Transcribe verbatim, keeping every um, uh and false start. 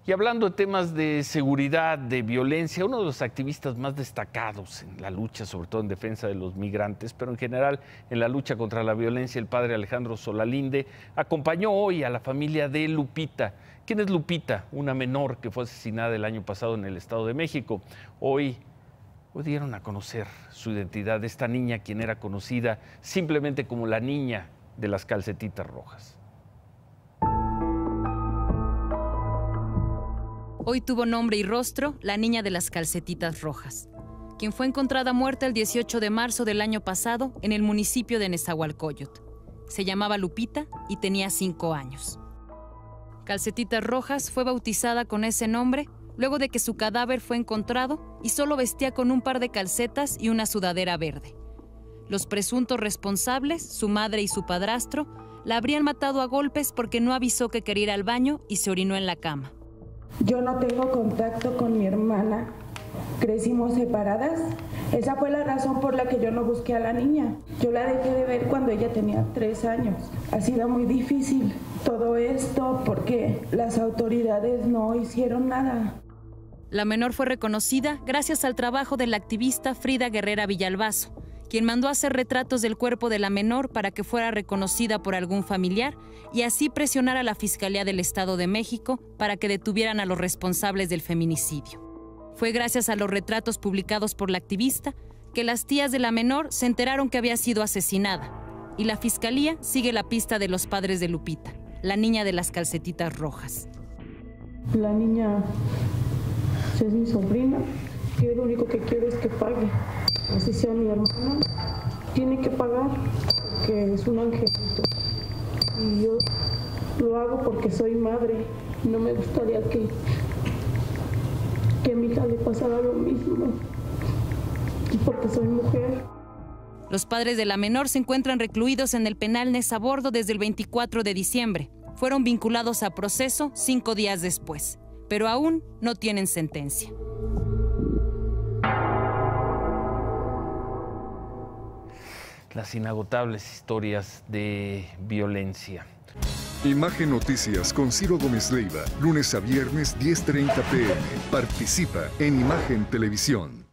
Y hablando de temas de seguridad, de violencia, uno de los activistas más destacados en la lucha, sobre todo en defensa de los migrantes, pero en general en la lucha contra la violencia, el padre Alejandro Solalinde, acompañó hoy a la familia de Lupita. ¿Quién es Lupita? Una menor que fue asesinada el año pasado en el Estado de México. Hoy, hoy dieron a conocer su identidad de esta niña, quien era conocida simplemente como la niña de las calcetitas rojas. Hoy tuvo nombre y rostro la niña de las calcetitas rojas, quien fue encontrada muerta el dieciocho de marzo del año pasado en el municipio de Nezahualcóyotl. Se llamaba Lupita y tenía cinco años. Calcetitas Rojas fue bautizada con ese nombre luego de que su cadáver fue encontrado y solo vestía con un par de calcetas y una sudadera verde. Los presuntos responsables, su madre y su padrastro, la habrían matado a golpes porque no avisó que quería ir al baño y se orinó en la cama. Yo no tengo contacto con mi hermana, crecimos separadas. Esa fue la razón por la que yo no busqué a la niña. Yo la dejé de ver cuando ella tenía tres años. Ha sido muy difícil todo esto porque las autoridades no hicieron nada. La menor fue reconocida gracias al trabajo de la activista Frida Guerrera Villalbazo, quien mandó a hacer retratos del cuerpo de la menor para que fuera reconocida por algún familiar y así presionar a la Fiscalía del Estado de México para que detuvieran a los responsables del feminicidio. Fue gracias a los retratos publicados por la activista que las tías de la menor se enteraron que había sido asesinada y la Fiscalía sigue la pista de los padres de Lupita, la niña de las calcetitas rojas. La niña es mi sobrina, yo lo único que quiero es que pague. Así sea mi hermana, tiene que pagar porque es un angelito. Y yo lo hago porque soy madre. No me gustaría que, que a mi hija le pasara lo mismo. Y porque soy mujer. Los padres de la menor se encuentran recluidos en el penal Nezabordo desde el veinticuatro de diciembre. Fueron vinculados a proceso cinco días después, pero aún no tienen sentencia. Las inagotables historias de violencia. Imagen Noticias con Ciro Gómez Leiva, lunes a viernes diez treinta p m Participa en Imagen Televisión.